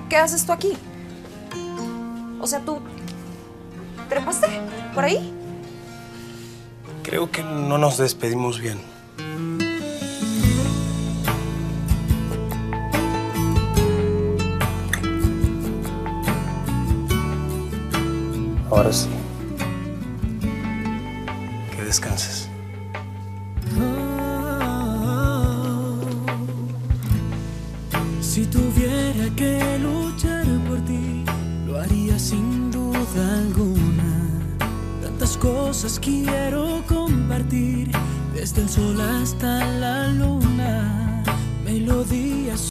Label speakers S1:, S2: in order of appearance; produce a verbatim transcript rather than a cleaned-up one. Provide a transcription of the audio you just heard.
S1: ¿Qué haces tú aquí? O sea, ¿tú trepaste por ahí?
S2: Creo que no nos despedimos bien. Ahora sí. Que descanses.
S3: Si tuviera que luchar por ti, lo haría sin duda alguna. Tantas cosas quiero compartir, desde el sol hasta la luna. Melodías